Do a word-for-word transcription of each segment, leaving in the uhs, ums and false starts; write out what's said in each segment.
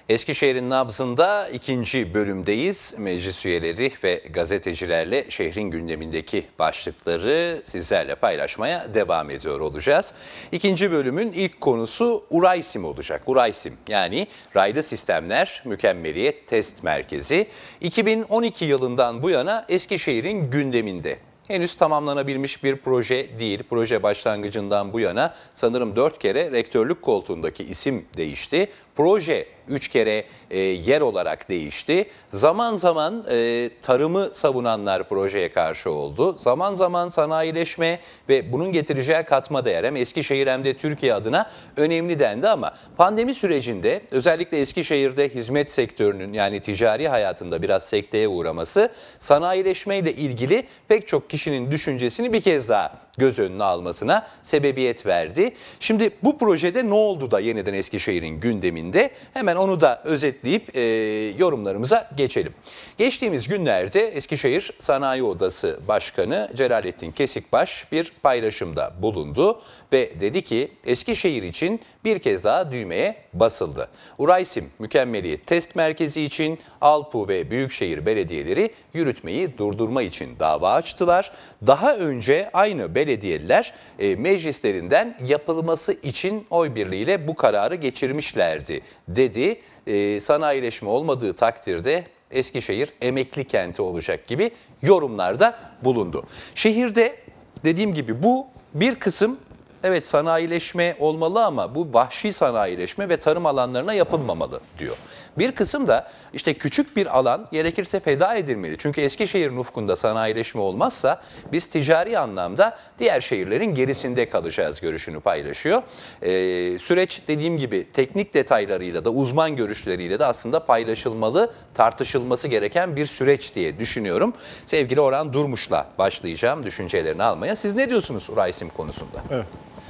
Eskişehir'in nabzında ikinci bölümdeyiz. Meclis üyeleri ve gazetecilerle şehrin gündemindeki başlıkları sizlerle paylaşmaya devam ediyor olacağız. İkinci bölümün ilk konusu Uraysim olacak. Uraysim yani Raylı Sistemler Mükemmeliyet Test Merkezi iki bin on iki yılından bu yana Eskişehir'in gündeminde. Henüz tamamlanabilmiş bir proje değil. Proje başlangıcından bu yana sanırım dört kere rektörlük koltuğundaki isim değişti. Proje üç kere e, yer olarak değişti. Zaman zaman e, tarımı savunanlar projeye karşı oldu. Zaman zaman sanayileşme ve bunun getireceği katma değer hem Eskişehir hem de Türkiye adına önemli dendi ama pandemi sürecinde özellikle Eskişehir'de hizmet sektörünün yani ticari hayatında biraz sekteye uğraması sanayileşmeyle ilgili pek çok kişinin düşüncesini bir kez daha göz önüne almasına sebebiyet verdi. Şimdi bu projede ne oldu da yeniden Eskişehir'in gündeminde? Hemen onu da özetleyip e, yorumlarımıza geçelim. Geçtiğimiz günlerde Eskişehir Sanayi Odası Başkanı Celalettin Kesikbaş bir paylaşımda bulundu ve dedi ki Eskişehir için bir kez daha düğmeye basıldı. Uraysim Mükemmeliyet Test Merkezi için Alpu ve Büyükşehir belediyeleri yürütmeyi durdurma için dava açtılar. Daha önce aynı belediyeliler e, meclislerinden yapılması için oy birliğiyle bu kararı geçirmişlerdi dedi. E, sanayileşme olmadığı takdirde Eskişehir emekli kenti olacak gibi yorumlarda bulundu. Şehirde dediğim gibi bu bir kısım evet sanayileşme olmalı ama bu vahşi sanayileşme ve tarım alanlarına yapılmamalı diyor. Bir kısım da işte küçük bir alan gerekirse feda edilmeli. Çünkü Eskişehir'in ufkunda sanayileşme olmazsa biz ticari anlamda diğer şehirlerin gerisinde kalacağız görüşünü paylaşıyor. Ee, süreç dediğim gibi teknik detaylarıyla da uzman görüşleriyle de aslında paylaşılmalı, tartışılması gereken bir süreç diye düşünüyorum. Sevgili Orhan Durmuş'la başlayacağım düşüncelerini almaya. Siz ne diyorsunuz Uraysim konusunda? Evet.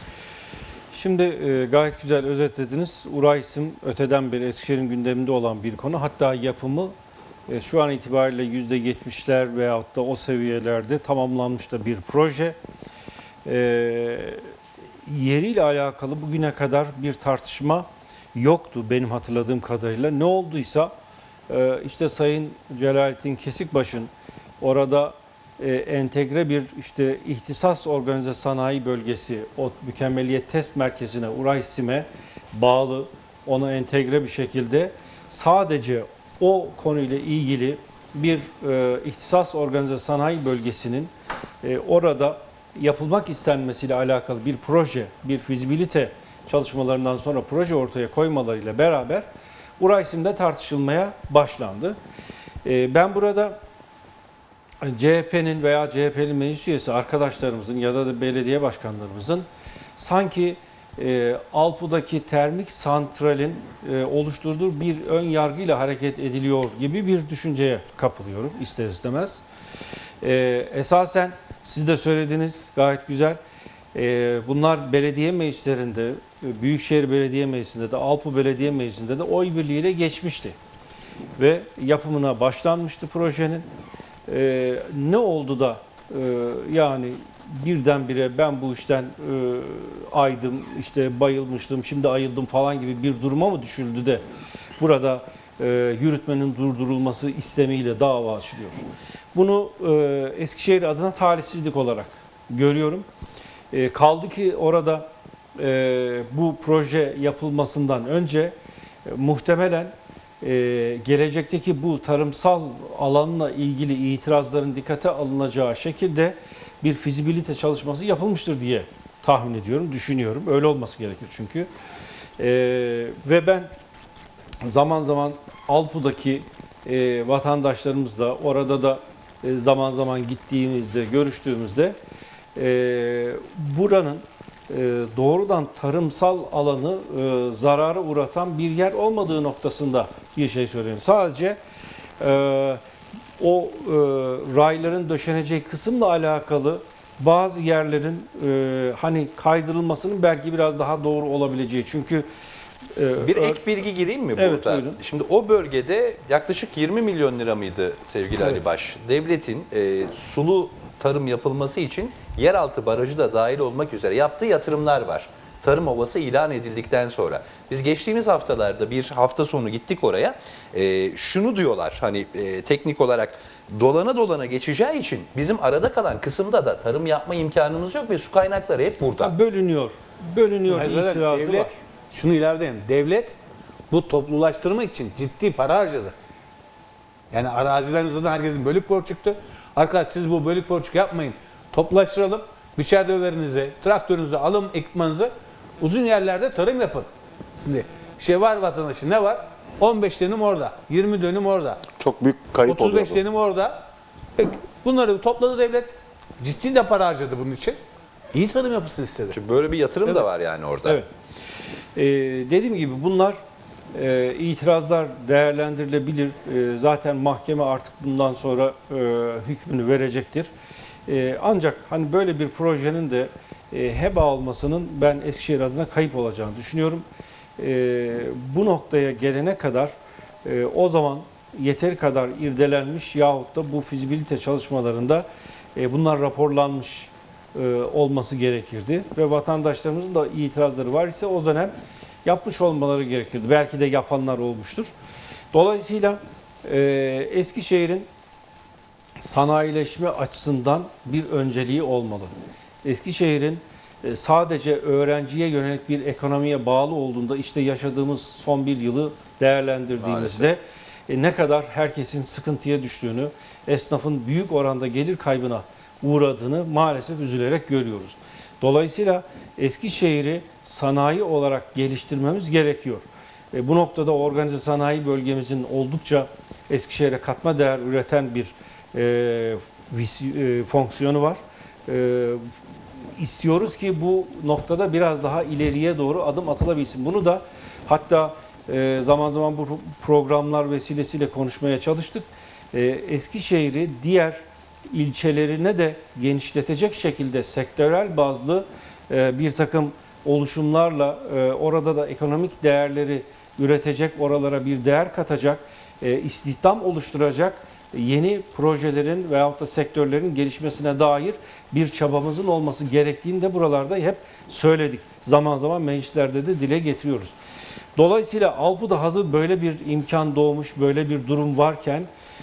Şimdi e, gayet güzel özetlediniz. Uraysim öteden beri Eskişehir'in gündeminde olan bir konu. Hatta yapımı e, şu an itibariyle yüzde yetmişler veyahut da o seviyelerde tamamlanmış da bir proje. E, yeriyle alakalı bugüne kadar bir tartışma yoktu benim hatırladığım kadarıyla. Ne olduysa e, işte Sayın Celalettin Kesikbaş'ın orada E, entegre bir işte ihtisas organize sanayi bölgesi o mükemmeliyet test merkezine Uraysim'e bağlı ona entegre bir şekilde sadece o konuyla ilgili bir e, ihtisas organize sanayi bölgesinin e, orada yapılmak istenmesiyle alakalı bir proje, bir fizibilite çalışmalarından sonra proje ortaya koymalarıyla beraber Uraysim'de tartışılmaya başlandı. E, ben burada C H P'nin veya C H P'nin meclis üyesi arkadaşlarımızın ya da, da belediye başkanlarımızın sanki e, Alpu'daki termik santralin e, oluşturduğu bir ön yargıyla hareket ediliyor gibi bir düşünceye kapılıyorum ister istemez. E, esasen siz de söylediğiniz gayet güzel. E, bunlar belediye meclislerinde, Büyükşehir Belediye Meclisi'nde de, Alpu Belediye Meclisi'nde de oy birliğiyle geçmişti. Ve yapımına başlanmıştı projenin. Ee, ne oldu da e, yani birdenbire ben bu işten e, aydım, işte bayılmıştım, şimdi ayıldım falan gibi bir duruma mı düşüldü de burada e, yürütmenin durdurulması istemiyle dava açılıyor. Bunu e, Eskişehir adına talihsizlik olarak görüyorum. E, kaldı ki orada e, bu proje yapılmasından önce e, muhtemelen Ee, gelecekteki bu tarımsal alanla ilgili itirazların dikkate alınacağı şekilde bir fizibilite çalışması yapılmıştır diye tahmin ediyorum, düşünüyorum. Öyle olması gerekir çünkü. Ee, ve ben zaman zaman Alpu'daki e, vatandaşlarımızla orada da e, zaman zaman gittiğimizde, görüştüğümüzde e, buranın doğrudan tarımsal alanı e, zarara uğratan bir yer olmadığı noktasında bir şey söyleyeyim. Sadece e, o e, rayların döşeneceği kısımla alakalı bazı yerlerin e, hani kaydırılmasının belki biraz daha doğru olabileceği. Çünkü e, bir ek bilgi gireyim mi evet, burada? Buyurun. Şimdi o bölgede yaklaşık yirmi milyon lira mıydı sevgili evet. Ali Baş? Devletin e, sulu tarım yapılması için yeraltı barajı da dahil olmak üzere yaptığı yatırımlar var. tarım ovası ilan edildikten sonra. Biz geçtiğimiz haftalarda bir hafta sonu gittik oraya. E, şunu diyorlar hani e, teknik olarak dolana dolana geçeceği için bizim arada kalan kısımda da tarım yapma imkanımız yok ve su kaynakları hep burada. Bölünüyor. Bölünüyor Yani zaten itirazı devlet, var. şunu ileride yani devlet bu toplulaştırmak için ciddi para harcadı. Yani arazilerin zaten herkesin bölük borç çıktı. Arkadaş siz bu bölük borç yapmayın. Toplulaştıralım. Biçer döverinizi, traktörünüzü, alın ekipmanınızı. Uzun yerlerde tarım yapın. Şimdi şey var vatandaşın ne var? on beş dönüm orada, yirmi dönüm orada. Çok büyük kayıp otuz oluyor beş bu. dönüm orada. Peki, bunları topladı devlet. Ciddi de para harcadı bunun için. İyi tarım yapısını istedi. Şimdi böyle bir yatırım da Evet. var yani orada. Evet. Ee, dediğim gibi bunlar e, itirazlar değerlendirilebilir. E, zaten mahkeme artık bundan sonra e, hükmünü verecektir. E, ancak hani böyle bir projenin de e, heba olmasının ben Eskişehir adına kayıp olacağını düşünüyorum. E, bu noktaya gelene kadar e, o zaman yeteri kadar irdelenmiş yahut da bu fizibilite çalışmalarında e, bunlar raporlanmış e, olması gerekirdi ve vatandaşlarımızın da itirazları var ise o dönem yapmış olmaları gerekirdi. Belki de yapanlar olmuştur. Dolayısıyla e, Eskişehir'in sanayileşme açısından bir önceliği olmalı. Eskişehir'in e, sadece öğrenciye yönelik bir ekonomiye bağlı olduğunda işte yaşadığımız son bir yılı değerlendirdiğimizde e, ne kadar herkesin sıkıntıya düştüğünü, esnafın büyük oranda gelir kaybına uğradığını maalesef üzülerek görüyoruz. Dolayısıyla Eskişehir'i sanayi olarak geliştirmemiz gerekiyor. E, bu noktada organize sanayi bölgemizin oldukça Eskişehir'e katma değer üreten bir e, vis, e, fonksiyonu var. E, istiyoruz ki bu noktada biraz daha ileriye doğru adım atılabilsin. Bunu da hatta e, zaman zaman bu programlar vesilesiyle konuşmaya çalıştık. E, Eskişehir'i diğer ilçelerine de genişletecek şekilde sektörel bazlı e, bir takım oluşumlarla e, orada da ekonomik değerleri üretecek, oralara bir değer katacak, e, istihdam oluşturacak yeni projelerin veyahut da sektörlerin gelişmesine dair bir çabamızın olması gerektiğini de buralarda hep söyledik. Zaman zaman meclislerde de dile getiriyoruz. Dolayısıyla Alpu'da hazır böyle bir imkan doğmuş, böyle bir durum varken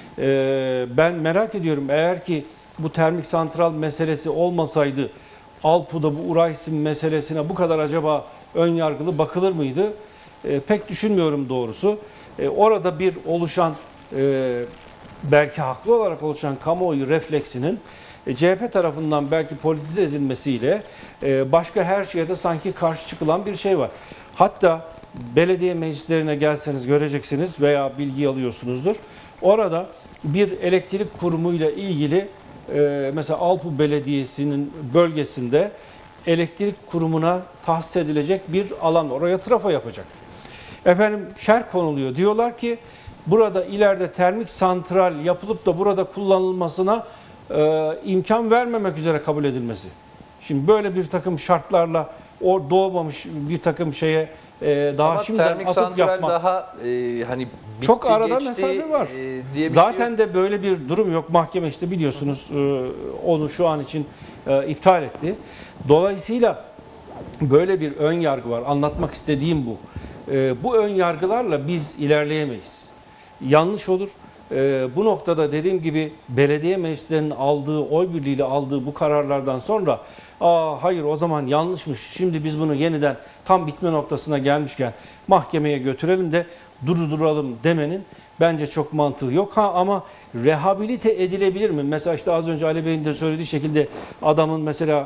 e, ben merak ediyorum eğer ki bu termik santral meselesi olmasaydı Alpu'da bu Uraysim meselesine bu kadar acaba ön yargılı bakılır mıydı? E, pek düşünmüyorum doğrusu. E, orada bir oluşan e, belki haklı olarak oluşan kamuoyu refleksinin e, C H P tarafından belki politize edilmesiyle e, başka her şeye de sanki karşı çıkılan bir şey var. Hatta belediye meclislerine gelseniz göreceksiniz veya bilgi alıyorsunuzdur. Orada bir elektrik kurumuyla ilgili e, mesela Alpu Belediyesi'nin bölgesinde elektrik kurumuna tahsis edilecek bir alan var. Oraya trafo yapacak. Efendim şerh konuluyor. Diyorlar ki burada ileride termik santral yapılıp da burada kullanılmasına e, imkan vermemek üzere kabul edilmesi. Şimdi böyle bir takım şartlarla o doğmamış bir takım şeye e, daha Ama şimdiden termik atıp santral yapmak. daha e, hani bitti, Çok arada geçti, mesafe var. e, diye bir Zaten şey yok. de böyle bir durum yok. Mahkeme işte biliyorsunuz e, onu şu an için e, iptal etti. Dolayısıyla böyle bir ön yargı var. Anlatmak istediğim bu. E, bu ön yargılarla biz ilerleyemeyiz. Yanlış olur. E, bu noktada dediğim gibi belediye meclislerinin aldığı, oy birliğiyle aldığı bu kararlardan sonra aa hayır o zaman yanlışmış. Şimdi biz bunu yeniden tam bitme noktasına gelmişken mahkemeye götürelim de durduralım demenin bence çok mantığı yok. Ha ama rehabilite edilebilir mi? Mesela işte az önce Ali Bey'in de söylediği şekilde adamın mesela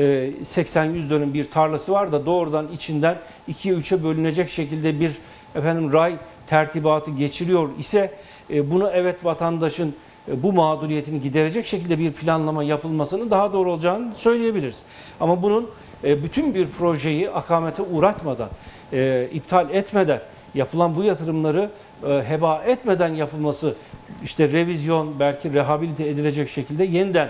seksen yüz dönüm bir tarlası var da doğrudan içinden ikiye üçe bölünecek şekilde bir efendim ray tertibatı geçiriyor ise bunu evet vatandaşın bu mağduriyetini giderecek şekilde bir planlama yapılmasının daha doğru olacağını söyleyebiliriz. Ama bunun bütün bir projeyi akamete uğratmadan, iptal etmeden, yapılan bu yatırımları heba etmeden yapılması, işte revizyon belki rehabilite edilecek şekilde yeniden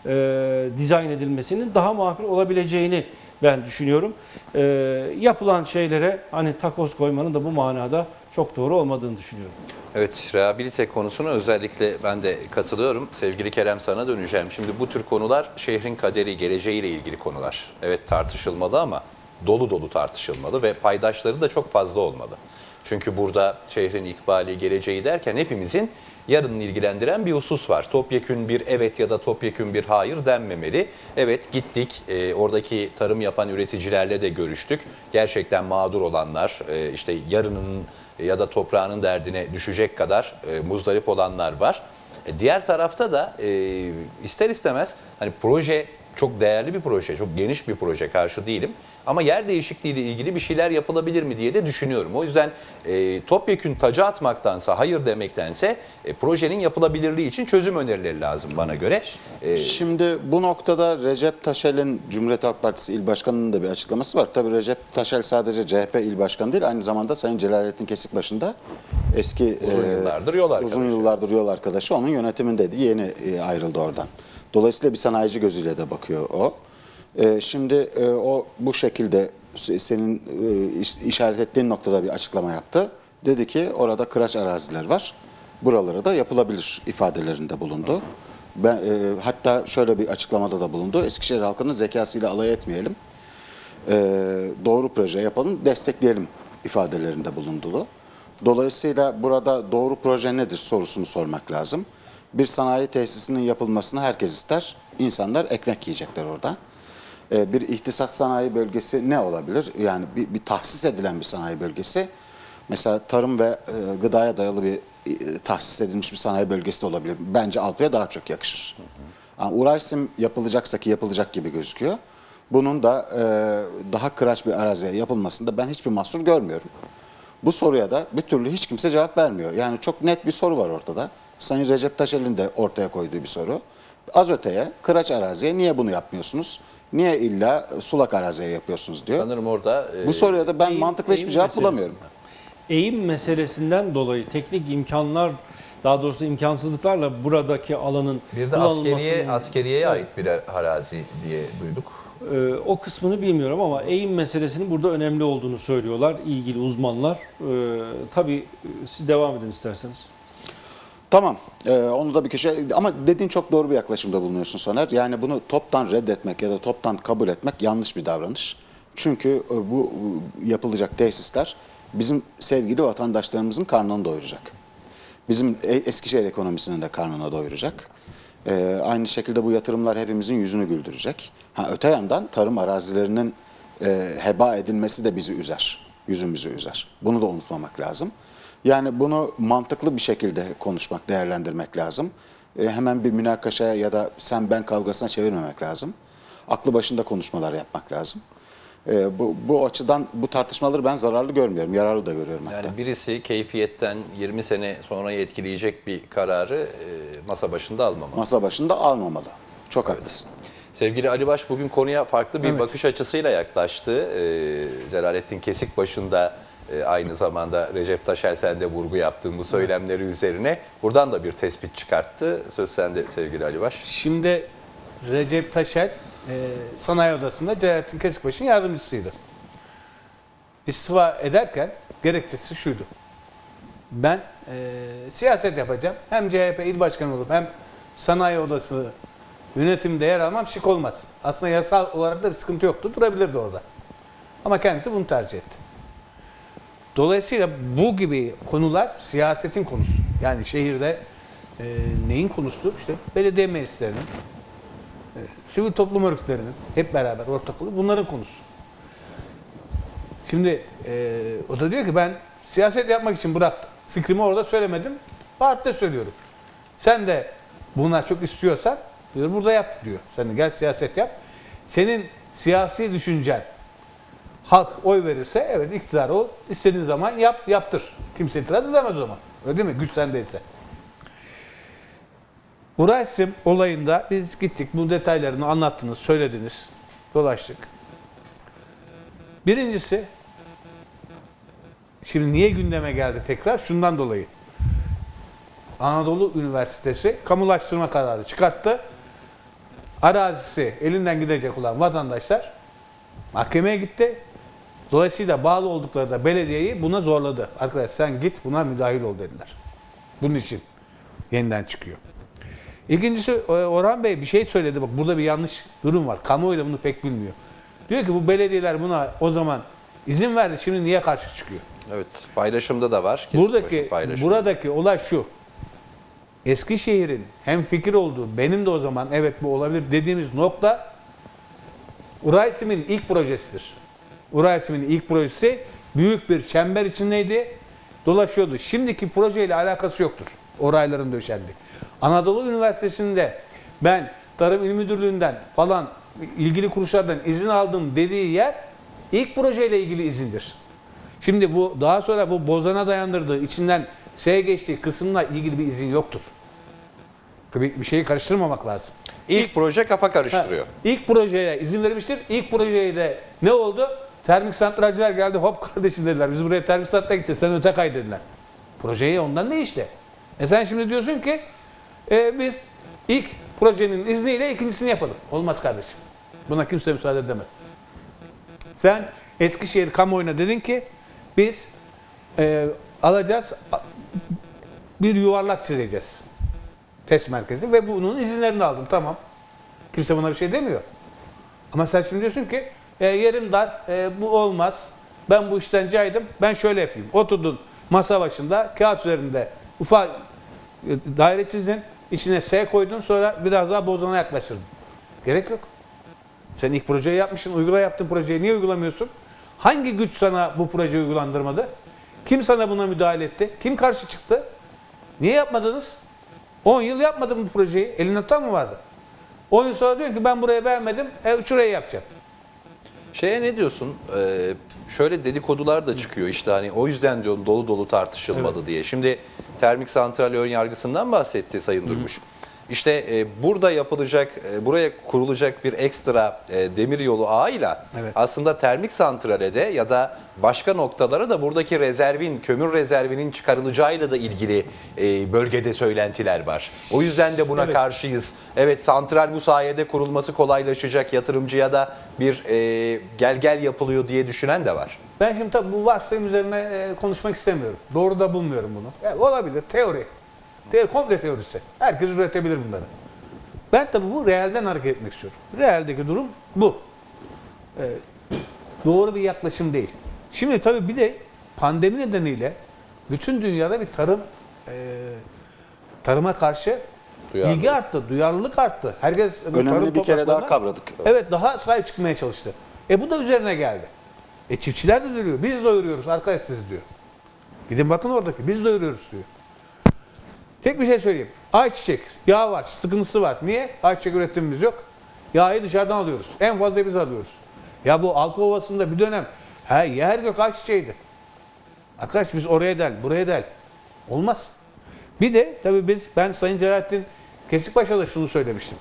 e, dizayn edilmesinin daha makul olabileceğini ben düşünüyorum. E, yapılan şeylere hani takoz koymanın da bu manada çok doğru olmadığını düşünüyorum. Evet, rehabilite konusuna özellikle ben de katılıyorum. Sevgili Kerem sana döneceğim. Şimdi bu tür konular şehrin kaderi, geleceğiyle ilgili konular. Evet tartışılmalı ama dolu dolu tartışılmalı ve paydaşları da çok fazla olmalı. Çünkü burada şehrin ikbali, geleceği derken hepimizin yarını ilgilendiren bir husus var. Topyekün bir evet ya da topyekün bir hayır denmemeli. Evet gittik, e, oradaki tarım yapan üreticilerle de görüştük. Gerçekten mağdur olanlar, e, işte yarının ya da toprağının derdine düşecek kadar e, muzdarip olanlar var. E, diğer tarafta da e, ister istemez hani proje çok değerli bir proje, çok geniş bir proje, karşı değilim. Ama yer değişikliği ile ilgili bir şeyler yapılabilir mi diye de düşünüyorum. O yüzden e, topyekün taca atmaktansa, hayır demektense e, projenin yapılabilirliği için çözüm önerileri lazım bana göre. E, Şimdi bu noktada Recep Taşel'in Cumhuriyet Halk Partisi İl Başkanı'nın da bir açıklaması var. Tabii Recep Taşel sadece C H P İl Başkanı değil, aynı zamanda Sayın Celalettin Kesikbaşı'nda eski Uzun yıllardır yol arkadaşı. Uzun yıllardır yol arkadaşı. Onun yönetimindeydi. Yeni e, ayrıldı oradan. Dolayısıyla bir sanayici gözüyle de bakıyor o. E, şimdi e, o bu şekilde senin e, iş- işaret ettiğin noktada bir açıklama yaptı. Dedi ki orada kıraç araziler var. Buralara da yapılabilir ifadelerinde bulundu. Ben, e, hatta şöyle bir açıklamada da bulundu. Eskişehir halkının zekasıyla alay etmeyelim. E, doğru proje yapalım, destekleyelim ifadelerinde bulundu. Dolayısıyla burada doğru proje nedir sorusunu sormak lazım. Bir sanayi tesisinin yapılmasını herkes ister. İnsanlar ekmek yiyecekler orada. E, bir ihtisas sanayi bölgesi ne olabilir? Yani bir, bir tahsis edilen bir sanayi bölgesi. Mesela tarım ve e, gıdaya dayalı bir e, tahsis edilmiş bir sanayi bölgesi de olabilir. Bence Alpı'ya daha çok yakışır. Yani Uraysim yapılacaksa ki yapılacak gibi gözüküyor. Bunun da e, daha kıraç bir araziye yapılmasında ben hiçbir mahsur görmüyorum. Bu soruya da bir türlü hiç kimse cevap vermiyor. Yani çok net bir soru var ortada. Sayın Recep Taşel'in de ortaya koyduğu bir soru. Az öteye kıraç araziye niye bunu yapmıyorsunuz? Niye illa sulak araziye yapıyorsunuz diyor. sanırım orada e, Bu soruya da ben Eğim- mantıklı hiçbir eğim cevap meselesi. bulamıyorum. Eğim meselesinden dolayı teknik imkanlar, daha doğrusu imkansızlıklarla buradaki alanın bir de kullanılmasının- askeriye, askeriyeye ait bir arazi diye duyduk. Ee, o kısmını bilmiyorum ama eğim meselesinin burada önemli olduğunu söylüyorlar ilgili uzmanlar. Ee, tabii e, siz devam edin isterseniz. Tamam. Ee, onu da bir köşe ama dediğin çok doğru bir yaklaşımda bulunuyorsun Soner. Yani bunu toptan reddetmek ya da toptan kabul etmek yanlış bir davranış. Çünkü e, bu e, yapılacak tesisler bizim sevgili vatandaşlarımızın karnını doyuracak. Bizim e- Eskişehir ekonomisinin de karnını doyuracak. Ee, aynı şekilde bu yatırımlar hepimizin yüzünü güldürecek. Ha, öte yandan tarım arazilerinin e, heba edilmesi de bizi üzer. Yüzümüzü üzer. Bunu da unutmamak lazım. Yani bunu mantıklı bir şekilde konuşmak, değerlendirmek lazım. E, hemen bir münakaşaya ya da sen ben kavgasına çevirmemek lazım. Aklı başında konuşmalar yapmak lazım. E, bu, bu açıdan bu tartışmaları ben zararlı görmüyorum, yararlı da görüyorum hatta. Yani birisi keyfiyetten yirmi sene sonrayı etkileyecek bir kararı e, masa başında almamalı. Masa başında almamalı. Çok haklısın. Sevgili Ali Baş bugün konuya farklı bir Evet. bakış açısıyla yaklaştı. Ee, Celalettin Kesikbaşı'nda e, aynı zamanda Recep Taşel sen de vurgu yaptığın bu söylemleri üzerine buradan da bir tespit çıkarttı. Söz sende sevgili Ali Baş. Şimdi Recep Taşel e, Sanayi Odası'nda Celalettin Kesikbaşı'nın yardımcısıydı. İstifa ederken gerekçesi şuydu. Ben e, siyaset yapacağım. Hem C H P il başkanı olup hem Sanayi Odası yönetimde yer almam şık olmaz. Aslında yasal olarak da bir sıkıntı yoktu. Durabilirdi orada. Ama kendisi bunu tercih etti. Dolayısıyla bu gibi konular siyasetin konusu. Yani şehirde e, neyin konusudur? İşte belediye meclislerinin, e, sivil toplum örgütlerinin hep beraber ortak olup bunların konusu. Şimdi e, o da diyor ki ben siyaset yapmak için bıraktım. Fikrimi orada söylemedim. Partide söylüyorum. Sen de buna çok istiyorsan diyor, burada yap diyor. Sen de gel siyaset yap. Senin siyasi düşüncen halk oy verirse evet iktidar ol. İstediğin zaman yap, yaptır. Kimse itiraz edemez o zaman. Öyle değil mi? Güç sendeyse. Uraysim olayında biz gittik. Bu detaylarını anlattınız, söylediniz. Dolaştık. Birincisi şimdi niye gündeme geldi tekrar? Şundan dolayı. Anadolu Üniversitesi kamulaştırma kararı çıkarttı. Arazisi elinden gidecek olan vatandaşlar mahkemeye gitti. Dolayısıyla bağlı oldukları da belediyeyi buna zorladı. Arkadaş sen git buna müdahil ol dediler. Bunun için yeniden çıkıyor. İkincisi Orhan Bey bir şey söyledi. Bak burada bir yanlış durum var. Kamuoyu da bunu pek bilmiyor. Diyor ki bu belediyeler buna o zaman izin verdi. Şimdi niye karşı çıkıyor? Evet, paylaşımda da var. Kesin Buradaki paylaşım. buradaki olay şu. Eskişehir'in hem fikir olduğu, benim de o zaman evet bu olabilir dediğimiz nokta Uraysim'in ilk projesidir. Uraysim'in ilk projesi büyük bir çember içindeydi. Dolaşıyordu. Şimdiki projeyle alakası yoktur. Orayların döşendi. Anadolu Üniversitesi'nde ben Tarım İl Müdürlüğü'nden falan ilgili kuruluşlardan izin aldım dediği yer ilk projeyle ilgili izindir. Şimdi bu daha sonra bu Bozan'a dayandırdığı, içinden S'ye geçtiği kısımla ilgili bir izin yoktur. Bir, bir şeyi karıştırmamak lazım. İlk proje kafa karıştırıyor. Ha, ilk projeye izin verilmiştir. İlk projeye de ne oldu? Termik santralciler geldi. Hop kardeşim dediler. Biz buraya termik santrale gideceğiz. Sen öte kay dediler. Projeyi ondan ne işte? E sen şimdi diyorsun ki e, biz ilk projenin izniyle ikincisini yapalım. Olmaz kardeşim. Buna kimse müsaade edemez. Sen Eskişehir kamuoyuna dedin ki biz e, alacağız bir yuvarlak çizeceğiz. Test merkezi ve bunun izinlerini aldım. Tamam. Kimse buna bir şey demiyor. Ama sen şimdi diyorsun ki e, yerim dar, e, bu olmaz. Ben bu işten caydım. Ben şöyle yapayım. Oturdun masa başında, kağıt üzerinde ufak e, daire çizdin. İçine S koydun. Sonra biraz daha Bozan'a yaklaştırdın. Gerek yok. Sen ilk projeyi yapmışsın. Uygula yaptığın projeyi. Niye uygulamıyorsun? Hangi güç sana bu projeyi uygulandırmadı? Kim sana buna müdahale etti? Kim karşı çıktı? Niye yapmadınız? on yıl yapmadım bu projeyi. Elinde tutan mı vardı? on yıl sonra diyor ki ben burayı beğenmedim. E, şurayı yapacağım. Şeye ne diyorsun? Ee, şöyle dedikodular da çıkıyor işte hani o yüzden diyorum dolu dolu tartışılmalı Evet. diye. Şimdi termik santral ön yargısından bahsetti Sayın Durmuş. İşte e, burada yapılacak, e, buraya kurulacak bir ekstra e, demiryolu ağıyla Evet. aslında termik santrale de ya da başka noktalara da buradaki rezervin, kömür rezervinin çıkarılacağıyla da ilgili e, bölgede söylentiler var. O yüzden de buna Evet. karşıyız. Evet, santral bu sayede kurulması kolaylaşacak, yatırımcıya da bir e, gel gel yapılıyor diye düşünen de var. Ben şimdi tabii bu varsayım üzerine e, konuşmak istemiyorum. Doğru da bulmuyorum bunu. E, olabilir. Teori. Teori, komple teorisi. Herkes üretebilir bunları. Ben tabii bu realden hareket etmek istiyorum. Realdeki durum bu. E, doğru bir yaklaşım değil. Şimdi tabii bir de pandemi nedeniyle bütün dünyada bir tarım e, tarıma karşı Duyarlılık. ilgi arttı, duyarlılık arttı. Herkes bu tarım Önemli bir kere daha topraklarına- kavradık. Evet, daha sahip çıkmaya çalıştı. E bu da üzerine geldi. E çiftçiler de diyor, biz doyuruyoruz arkadaş siz diyor. Gidin bakın oradaki, biz doyuruyoruz diyor. Tek bir şey söyleyeyim. Ayçiçek, yağ var, sıkıntısı var. Niye? Ayçiçek üretimimiz yok. Yağı dışarıdan alıyoruz. En fazla biz alıyoruz. Ya bu Alpa Ovası'nda bir dönem he, yer gök ayçiçeğiydi. Arkadaş biz oraya del, buraya del. Olmaz. Bir de tabii biz, ben Sayın Celalettin Kesikpaşa'da şunu söylemiştim.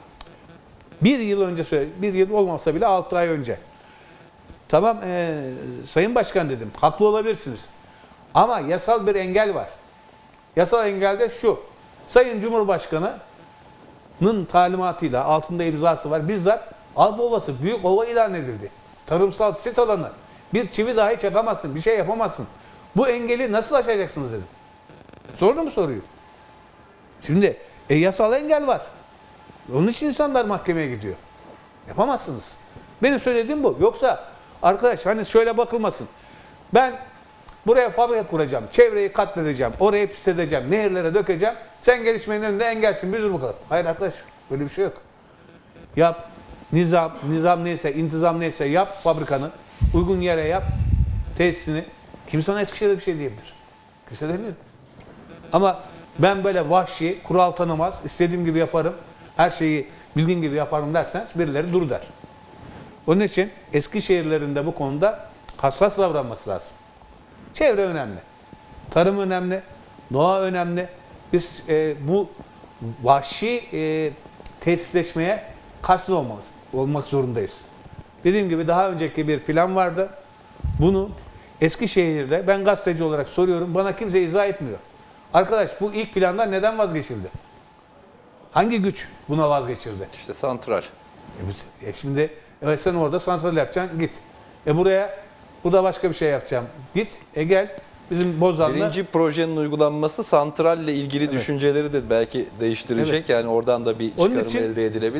Bir yıl önce söyle, bir yıl olmasa bile altı ay önce. Tamam e, Sayın Başkan dedim, haklı olabilirsiniz. Ama yasal bir engel var. Yasal engel de şu. Sayın Cumhurbaşkanı'nın talimatıyla altında imzası var. Bizzat Alpa Ovası büyük ova ilan edildi. Tarımsal sit alanı. Bir çivi dahi çakamazsın, bir şey yapamazsın. Bu engeli nasıl aşacaksınız dedim. Sordu mu soruyu? Şimdi e, yasal engel var. Onun için insanlar mahkemeye gidiyor. Yapamazsınız. Benim söylediğim bu. Yoksa arkadaş hani şöyle bakılmasın. Ben buraya fabrika kuracağım, çevreyi katledeceğim, orayı pisledeceğim, nehirlere dökeceğim. Sen gelişmenin önünde engelsin, bir dur bakalım. Hayır arkadaş, böyle bir şey yok. Yap, nizam, nizam neyse, intizam neyse yap fabrikanı, uygun yere yap, tesisini. Kimse sana Eskişehir'de bir şey diyebilir. Kimse demiyor. Ama ben böyle vahşi, kural tanımaz, istediğim gibi yaparım, her şeyi bildiğim gibi yaparım derseniz birileri dur der. Onun için Eskişehirlerinde bu konuda hassas davranması lazım. Çevre önemli, tarım önemli, doğa önemli. Biz e, bu vahşi e, tesisleşmeye karşı olmamız, olmak zorundayız. Dediğim gibi daha önceki bir plan vardı. Bunu Eskişehir'de ben gazeteci olarak soruyorum, bana kimse izah etmiyor. Arkadaş bu ilk plandan neden vazgeçildi? Hangi güç buna vazgeçirdi? İşte santral. E, bu- e şimdi evet sen orada santral yapacaksın, git. E buraya, burada başka bir şey yapacağım, git. E gel, bizim Bozan'da... Birinci projenin uygulanması santralle ilgili Evet. düşünceleri de belki değiştirecek. Yani oradan da bir Onun çıkarım için- elde edilebilir.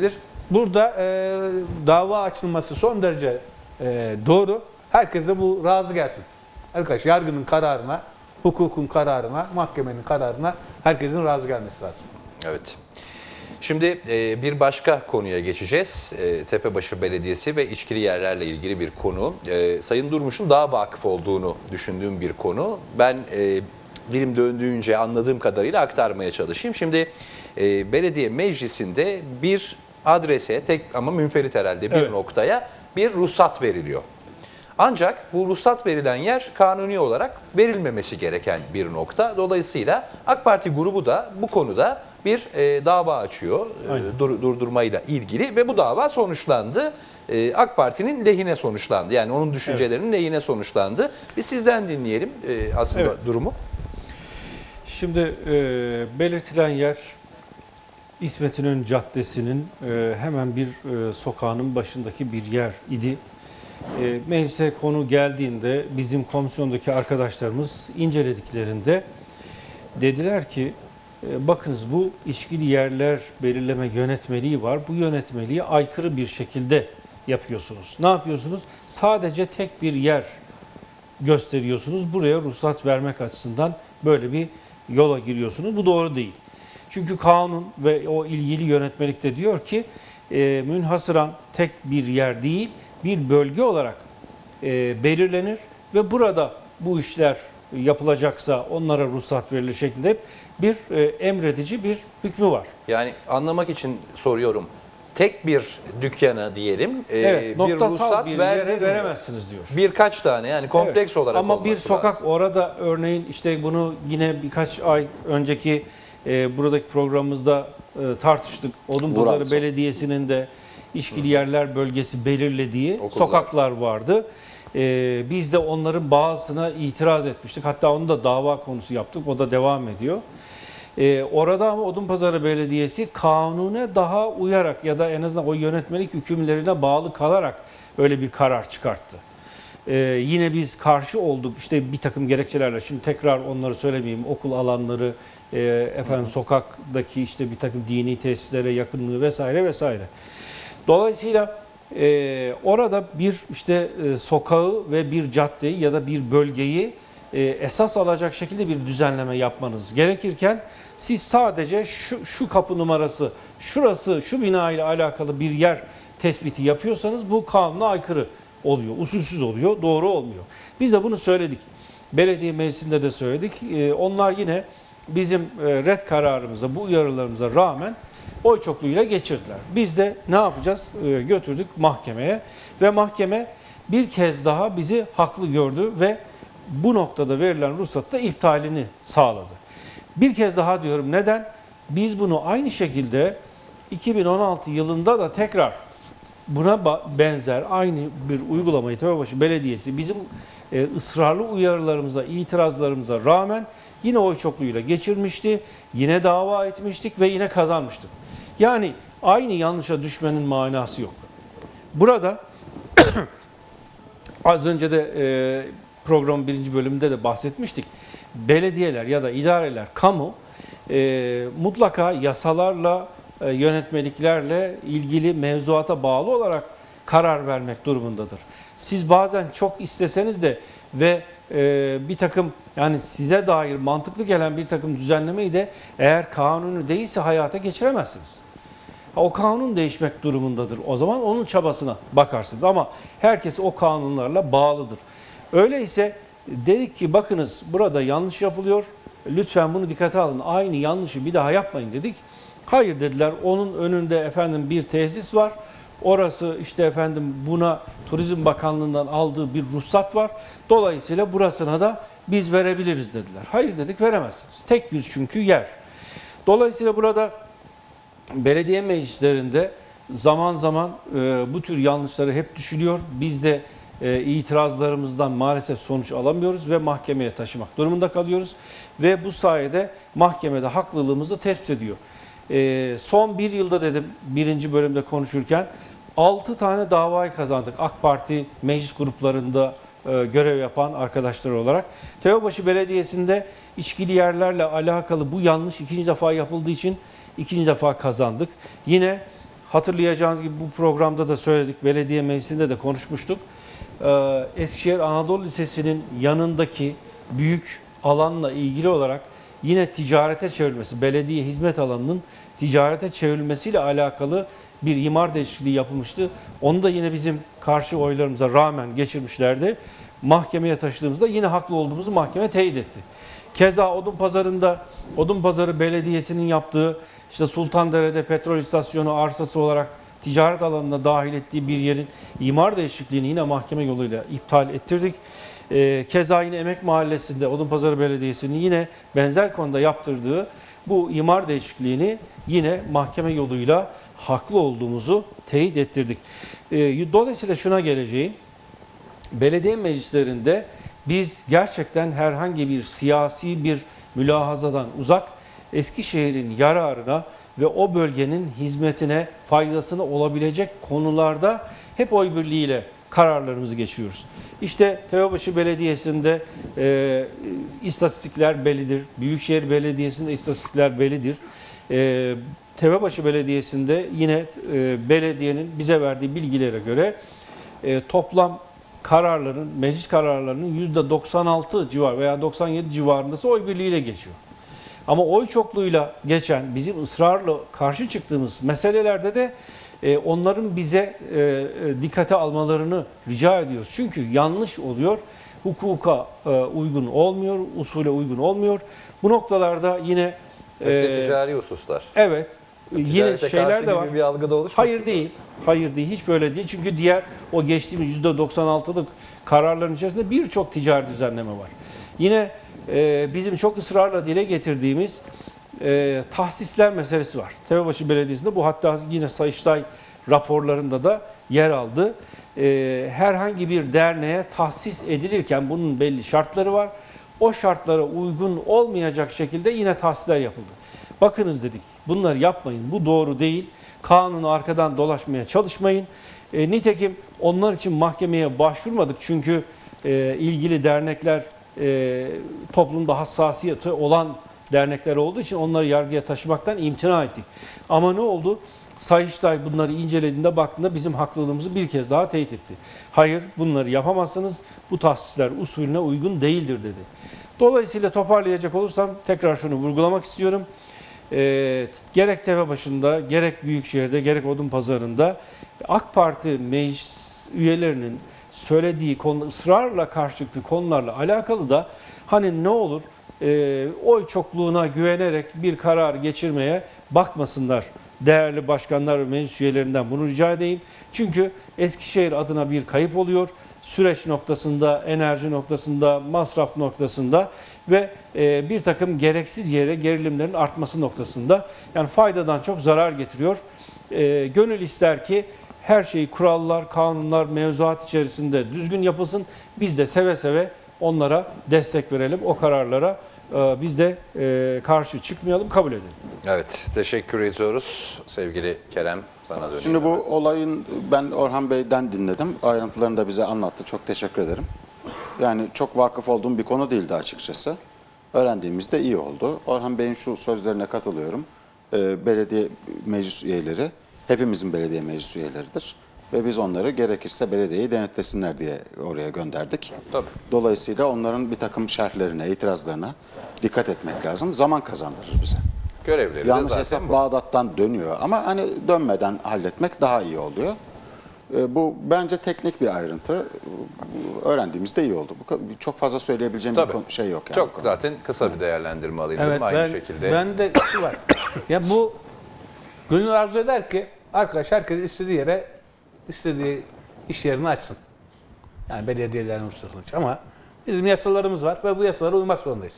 burada e, dava açılması son derece e, doğru. Herkese bu razı gelsin. Arkadaş yargının kararına, hukukun kararına, mahkemenin kararına herkesin razı gelmesi lazım. Evet. Şimdi e, bir başka konuya geçeceğiz. E, Tepebaşı Belediyesi ve içkili yerlerle ilgili bir konu. E, Sayın Durmuş'un daha vakıf olduğunu düşündüğüm bir konu. Ben e, dilim döndüğünce anladığım kadarıyla aktarmaya çalışayım. Şimdi e, belediye meclisinde bir adrese, tek ama münferit herhalde bir Evet. noktaya bir ruhsat veriliyor. Ancak bu ruhsat verilen yer kanuni olarak verilmemesi gereken bir nokta. Dolayısıyla AK Parti grubu da bu konuda bir e, dava açıyor e, dur, durdurmayla ilgili ve bu dava sonuçlandı. E, AK Parti'nin lehine sonuçlandı. Yani onun düşüncelerinin evet. lehine sonuçlandı. Biz sizden dinleyelim e, aslında evet. durumu. Şimdi e, belirtilen yer İsmet İnönü Caddesi'nin e, hemen bir e, sokağının başındaki bir yer idi. E, meclise konu geldiğinde bizim komisyondaki arkadaşlarımız incelediklerinde dediler ki e, bakınız bu içkili yerler belirleme yönetmeliği var. Bu yönetmeliğe aykırı bir şekilde yapıyorsunuz. Ne yapıyorsunuz? Sadece tek bir yer gösteriyorsunuz. Buraya ruhsat vermek açısından böyle bir yola giriyorsunuz. Bu doğru değil. Çünkü kanun ve o ilgili yönetmelikte diyor ki e, münhasıran tek bir yer değil, bir bölge olarak e, belirlenir ve burada bu işler yapılacaksa onlara ruhsat verilir şeklinde bir e, emredici bir hükmü var. Yani anlamak için soruyorum. Tek bir dükkana diyelim e, Evet, bir ruhsat bir yere veremezsiniz diyor. Birkaç tane yani kompleks Evet. olarak ama olması bir sokak lazım. orada örneğin işte bunu yine birkaç ay önceki e, buradaki programımızda e, tartıştık. Odunpazarı Burası. Belediyesi'nin de içkili yerler bölgesi belirlediği Okullar. sokaklar vardı. E, biz de onların bazısına itiraz etmiştik. Hatta onu da dava konusu yaptık. O da devam ediyor. Ee, orada ama Odunpazarı Belediyesi kanuna daha uyarak ya da en azından o yönetmelik hükümlerine bağlı kalarak öyle bir karar çıkarttı. Ee, yine biz karşı olduk işte bir takım gerekçelerle. Şimdi tekrar onları söylemeyeyim. Okul alanları, e, efendim sokaktaki işte bir takım dini tesislere yakınlığı vesaire vesaire. Dolayısıyla e, orada bir işte e, sokağı ve bir caddeyi ya da bir bölgeyi e, esas alacak şekilde bir düzenleme yapmanız gerekirken siz sadece şu, şu kapı numarası, şurası, şu bina ile alakalı bir yer tespiti yapıyorsanız bu kanuna aykırı oluyor, usulsüz oluyor, doğru olmuyor. Biz de bunu söyledik. Belediye meclisinde de söyledik. E, onlar yine bizim e, red kararımıza, bu uyarılarımıza rağmen oy çokluğuyla geçirdiler. Biz de ne yapacağız? E, götürdük mahkemeye ve mahkeme bir kez daha bizi haklı gördü ve bu noktada verilen ruhsatta iptalini sağladı. Bir kez daha diyorum neden? Biz bunu aynı şekilde iki bin on altı yılında da tekrar buna benzer aynı bir uygulamayı Tepebaşı Belediyesi bizim e, ısrarlı uyarılarımıza, itirazlarımıza rağmen yine oy çokluğuyla geçirmişti. Yine dava etmiştik ve yine kazanmıştık. Yani aynı yanlışa düşmenin manası yok. Burada az önce de e, programın birinci bölümünde de bahsetmiştik. Belediyeler ya da idareler, kamu e, mutlaka yasalarla, e, yönetmeliklerle ilgili mevzuata bağlı olarak karar vermek durumundadır. Siz bazen çok isteseniz de ve e, bir takım yani size dair mantıklı gelen bir takım düzenlemeyi de eğer kanunu değilse hayata geçiremezsiniz. O kanun değişmek durumundadır. O zaman onun çabasına bakarsınız ama herkes o kanunlarla bağlıdır. Öyleyse dedik ki bakınız burada yanlış yapılıyor. Lütfen bunu dikkate alın. Aynı yanlışı bir daha yapmayın dedik. Hayır dediler. Onun önünde efendim bir tesis var. Orası işte efendim buna Turizm Bakanlığı'ndan aldığı bir ruhsat var. Dolayısıyla burasına da biz verebiliriz dediler. Hayır dedik veremezsiniz. Tek bir çünkü yer. Dolayısıyla burada belediye meclislerinde zaman zaman e, bu tür yanlışları hep düşünüyor. Biz de e, itirazlarımızdan maalesef sonuç alamıyoruz ve mahkemeye taşımak durumunda kalıyoruz. Ve bu sayede mahkemede haklılığımızı tespit ediyor. E, son bir yılda dedim birinci bölümde konuşurken altı tane davayı kazandık. AK Parti meclis gruplarında e, görev yapan arkadaşlar olarak. Tepebaşı Belediyesi'nde içkili yerlerle alakalı bu yanlış ikinci defa yapıldığı için ikinci defa kazandık. Yine hatırlayacağınız gibi bu programda da söyledik, belediye meclisinde de konuşmuştuk. Ee, Eskişehir Anadolu Lisesi'nin yanındaki büyük alanla ilgili olarak yine ticarete çevrilmesi, belediye hizmet alanının ticarete çevrilmesiyle alakalı bir imar değişikliği yapılmıştı. Onu da yine bizim karşı oylarımıza rağmen geçirmişlerdi. Mahkemeye taşıdığımızda yine haklı olduğumuzu mahkeme teyit etti. Keza Odunpazarı'nda Odunpazarı Belediyesi'nin yaptığı işte Sultandere'de petrol istasyonu arsası olarak ticaret alanına dahil ettiği bir yerin imar değişikliğini yine mahkeme yoluyla iptal ettirdik. Ee, keza yine Emek Mahallesi'nde Odunpazarı Belediyesi'nin yine benzer konuda yaptırdığı bu imar değişikliğini yine mahkeme yoluyla haklı olduğumuzu teyit ettirdik. Ee, dolayısıyla şuna geleceğim. Belediye meclislerinde biz gerçekten herhangi bir siyasi bir mülahazadan uzak, Eskişehir'in yararına ve o bölgenin hizmetine, faydasına olabilecek konularda hep oy birliğiyle kararlarımızı geçiyoruz. İşte Tepebaşı Belediyesi'nde e, istatistikler bellidir. Büyükşehir Belediyesi'nde istatistikler bellidir. E, Tepebaşı Belediyesi'nde yine e, belediyenin bize verdiği bilgilere göre e, toplam kararların, meclis kararlarının yüzde doksan altı civar veya doksan yedi civarındası oy birliğiyle geçiyor. Ama oy çokluğuyla geçen, bizim ısrarla karşı çıktığımız meselelerde de e, onların bize e, e, dikkate almalarını rica ediyoruz. Çünkü yanlış oluyor, hukuka e, uygun olmuyor, usule uygun olmuyor. Bu noktalarda yine Öte e, ticari hususlar. evet, yine Ticarete şeyler karşı de gibi var. bir algıda oluşmuş. Hayır değil. Hayır değil. Hiç böyle değil. Çünkü diğer o geçtiğimiz yüzde doksan altılık kararların içerisinde birçok ticari düzenleme var. Yine e, bizim çok ısrarla dile getirdiğimiz e, tahsisler meselesi var. Tepebaşı Belediyesi'nde bu hatta yine Sayıştay raporlarında da yer aldı. E, herhangi bir derneğe tahsis edilirken bunun belli şartları var. O şartlara uygun olmayacak şekilde yine tahsisler yapıldı. Bakınız dedik, bunları yapmayın. Bu doğru değil. Kanunu arkadan dolaşmaya çalışmayın. E, nitekim onlar için mahkemeye başvurmadık. Çünkü e, ilgili dernekler e, toplumda hassasiyeti olan dernekler olduğu için onları yargıya taşımaktan imtina ettik. Ama ne oldu? Sayıştay bunları incelediğinde baktığında bizim haklılığımızı bir kez daha teyit etti. Hayır, bunları yapamazsınız. Bu tahsisler usulüne uygun değildir dedi. Dolayısıyla toparlayacak olursam tekrar şunu vurgulamak istiyorum. E, gerek Tepebaşı'nda, gerek Büyükşehir'de, gerek Odunpazarı'nda AK Parti meclis üyelerinin söylediği konu, ısrarla karşı çıktığı konularla alakalı da hani ne olur e, oy çokluğuna güvenerek bir karar geçirmeye bakmasınlar. Değerli başkanlar ve meclis üyelerinden bunu rica edeyim. Çünkü Eskişehir adına bir kayıp oluyor. Süreç noktasında, enerji noktasında, masraf noktasında ve e, bir takım gereksiz yere gerilimlerin artması noktasında. Yani faydadan çok zarar getiriyor. E, gönül ister ki her şey kurallar, kanunlar, mevzuat içerisinde düzgün yapılsın. Biz de seve seve onlara destek verelim. O kararlara e, biz de e, karşı çıkmayalım, kabul edelim. Evet, teşekkür ediyoruz. Sevgili Kerem, sana döneyim. Şimdi bu olayın ben Orhan Bey'den dinledim. Ayrıntılarını da bize anlattı. Çok teşekkür ederim. Yani çok vakıf olduğum bir konu değildi açıkçası. Öğrendiğimizde iyi oldu. Orhan Bey'in şu sözlerine katılıyorum. Ee, belediye meclis üyeleri, hepimizin belediye meclis üyeleridir. Ve biz onları gerekirse belediyeyi denetlesinler diye oraya gönderdik. Tabii. Dolayısıyla onların bir takım şerhlerine, itirazlarına dikkat etmek lazım. Zaman kazandırır bize. Görevleri Yanlış de zaten hesap bu. Bağdat'tan dönüyor ama hani dönmeden halletmek daha iyi oluyor. E, bu bence teknik bir ayrıntı. Bu, öğrendiğimizde iyi oldu. Bu çok fazla söyleyebileceğim Tabii. bir konu- şey yok yani. Çok zaten kısa bir değerlendirme alayım Evet, dedim. Aynı ben, şekilde. ben de şu var. Ya bu gönül arzu eder ki arkadaş herkes istediği yere istediği iş yerini açsın. Yani belediyelerin ruhsatını aç. Ama bizim yasalarımız var ve bu yasalara uymak zorundayız.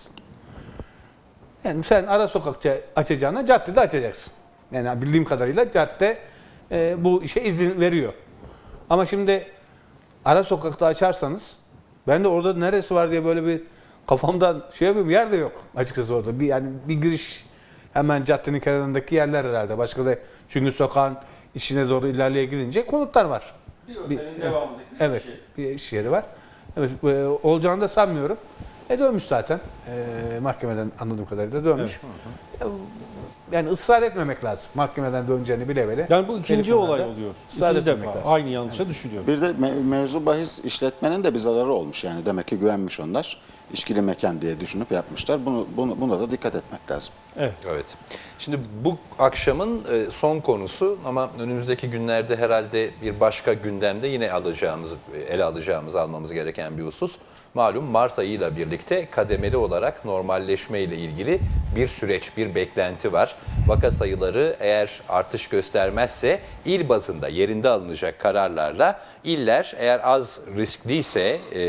Yani sen ara sokakça açacağına caddede açacaksın. Yani bildiğim kadarıyla cadde e, bu işe izin veriyor. Ama şimdi ara sokakta açarsanız ben de orada neresi var diye böyle bir kafamdan şey yapayım, yer de yok açıkçası orada. Bir, yani bir giriş hemen caddenin kenarındaki yerler herhalde. Başka da çünkü sokağın içine doğru ilerleye gidince konutlar var. Bir, evet, bir iş yeri var. Evet, e, olacağını da sanmıyorum. E dönmüş zaten. E, mahkemeden anladığım kadarıyla dönmüş. Evet. yani ısrar etmemek lazım. Mahkemeden döneceğini bile bile. Yani bu ikinci telefonlarda olay oluyor. ısrar İkinci etmemek defa lazım. aynı yanlışa düşülüyor. Bir de me- mevzu bahis işletmenin de bir zararı olmuş yani. Demek ki güvenmiş onlar. İçkili mekan diye düşünüp yapmışlar. Bunu, bunu buna da dikkat etmek lazım. Evet. Evet. Şimdi bu akşamın e, son konusu ama önümüzdeki günlerde herhalde bir başka gündemde yine alacağımız, ele alacağımız, almamız gereken bir husus. Malum Mart ayıyla birlikte kademeli olarak normalleşme ile ilgili bir süreç, bir beklenti var. Vaka sayıları eğer artış göstermezse il bazında yerinde alınacak kararlarla iller eğer az riskliyse e,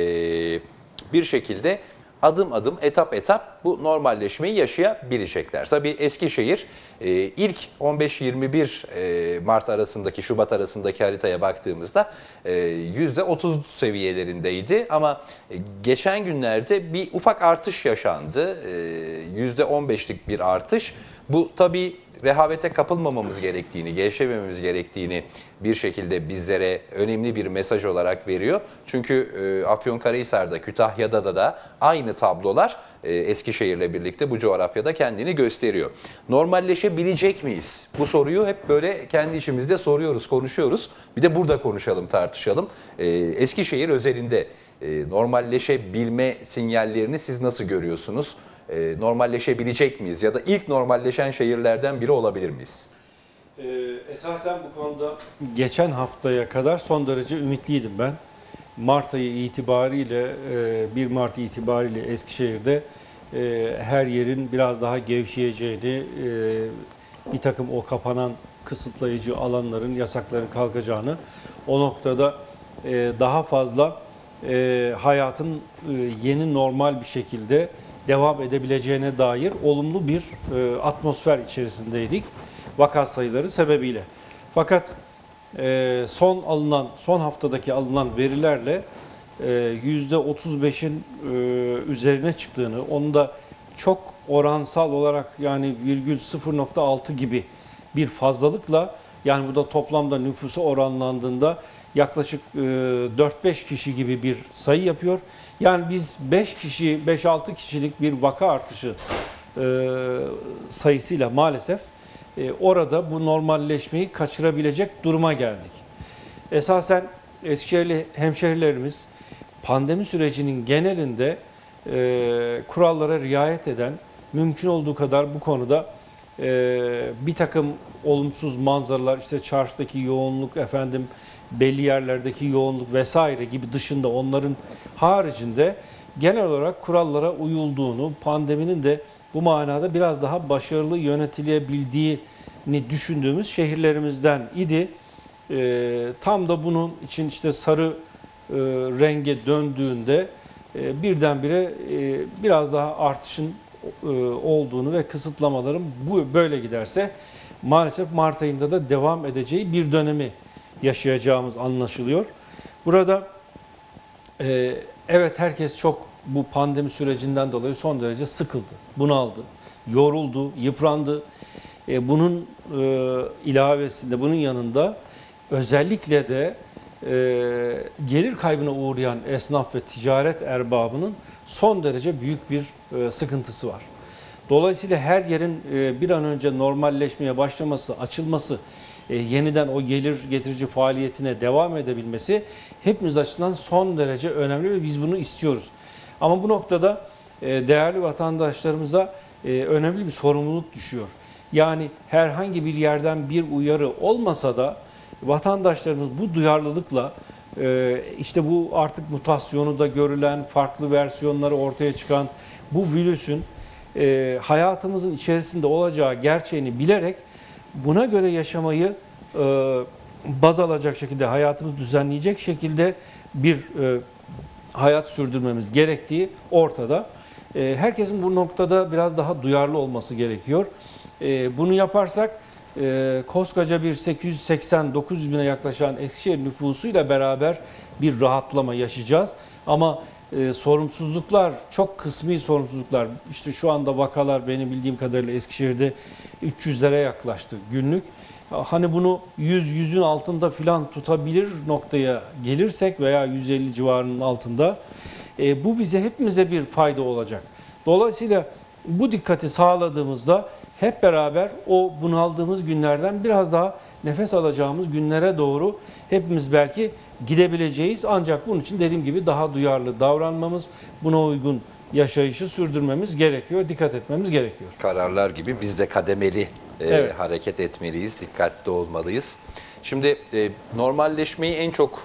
bir şekilde adım adım, etap etap bu normalleşmeyi yaşayabilecekler. Tabii Eskişehir e, ilk on beş yirmi bir e, Mart arasındaki, Şubat arasındaki haritaya baktığımızda e, yüzde otuz seviyelerindeydi. Ama e, geçen günlerde bir ufak artış yaşandı. E, yüzde on beşlik bir artış. Bu tabii rehavete kapılmamamız gerektiğini, gevşemememiz gerektiğini bir şekilde bizlere önemli bir mesaj olarak veriyor. Çünkü e, Afyonkarahisar'da, Kütahya'da da da aynı tablolar e, Eskişehir'le birlikte bu coğrafyada kendini gösteriyor. Normalleşebilecek miyiz? Bu soruyu hep böyle kendi içimizde soruyoruz, konuşuyoruz. Bir de burada konuşalım, tartışalım. E, Eskişehir özelinde e, normalleşebilme sinyallerini siz nasıl görüyorsunuz? E, normalleşebilecek miyiz? Ya da ilk normalleşen şehirlerden biri olabilir miyiz? Ee, esasen bu konuda geçen haftaya kadar son derece ümitliydim ben. Mart ayı itibariyle, e, bir Mart itibariyle Eskişehir'de e, her yerin biraz daha gevşeyeceğini, e, bir takım o kapanan kısıtlayıcı alanların, yasakların kalkacağını, o noktada e, daha fazla e, hayatın e, yeni normal bir şekilde devam edebileceğine dair olumlu bir e, atmosfer içerisindeydik vaka sayıları sebebiyle. Fakat e, son alınan, son haftadaki alınan verilerle e, yüzde otuz beşin e, üzerine çıktığını, onu da çok oransal olarak yani virgül sıfır nokta altı gibi bir fazlalıkla, yani bu da toplamda nüfusu oranlandığında yaklaşık e, dört beş kişi gibi bir sayı yapıyor. Yani biz beş kişi, beş altı kişilik bir vaka artışı e, sayısıyla maalesef e, orada bu normalleşmeyi kaçırabilecek duruma geldik. Esasen Eskişehirli hemşehrilerimiz pandemi sürecinin genelinde e, kurallara riayet eden, mümkün olduğu kadar bu konuda e, bir takım olumsuz manzaralar, işte çarşıdaki yoğunluk, efendim belli yerlerdeki yoğunluk vesaire gibi dışında, onların haricinde genel olarak kurallara uyulduğunu, pandeminin de bu manada biraz daha başarılı yönetilebildiğini düşündüğümüz şehirlerimizden idi. E, tam da bunun için işte sarı e, renge döndüğünde e, birdenbire e, biraz daha artışın e, olduğunu ve kısıtlamaların bu böyle giderse maalesef Mart ayında da devam edeceği bir dönemi yaşayacağımız anlaşılıyor. Burada e, evet, herkes çok bu pandemi sürecinden dolayı son derece sıkıldı, bunaldı, yoruldu, yıprandı. E, bunun e, ilavesinde, bunun yanında özellikle de e, gelir kaybına uğrayan esnaf ve ticaret erbabının son derece büyük bir e, sıkıntısı var. Dolayısıyla her yerin e, bir an önce normalleşmeye başlaması, açılması, e, yeniden o gelir getirici faaliyetine devam edebilmesi hepimiz açısından son derece önemli ve biz bunu istiyoruz. Ama bu noktada e, değerli vatandaşlarımıza e, önemli bir sorumluluk düşüyor. Yani herhangi bir yerden bir uyarı olmasa da vatandaşlarımız bu duyarlılıkla e, işte bu artık mutasyonu da görülen, farklı versiyonları ortaya çıkan bu virüsün e, hayatımızın içerisinde olacağı gerçeğini bilerek buna göre yaşamayı e, baz alacak şekilde, hayatımızı düzenleyecek şekilde bir e, hayat sürdürmemiz gerektiği ortada. E, herkesin bu noktada biraz daha duyarlı olması gerekiyor. E, bunu yaparsak e, koskoca bir sekiz yüz seksen dokuz yüz bine yaklaşan Eskişehir nüfusuyla beraber bir rahatlama yaşayacağız. Ama e, sorumsuzluklar, çok kısmi sorumsuzluklar, işte şu anda vakalar benim bildiğim kadarıyla Eskişehir'de üç yüzlere yaklaştı günlük. Hani bunu yüz yüzün altında filan tutabilir noktaya gelirsek veya yüz elli civarının altında e, bu bize, hepimize bir fayda olacak. Dolayısıyla bu dikkati sağladığımızda hep beraber o bunaldığımız günlerden biraz daha nefes alacağımız günlere doğru hepimiz belki gidebileceğiz. Ancak bunun için dediğim gibi daha duyarlı davranmamız, buna uygun yaşayışı sürdürmemiz gerekiyor, dikkat etmemiz gerekiyor. Kararlar gibi biz de kademeli e, Evet. hareket etmeliyiz, dikkatli olmalıyız. Şimdi e, normalleşmeyi en çok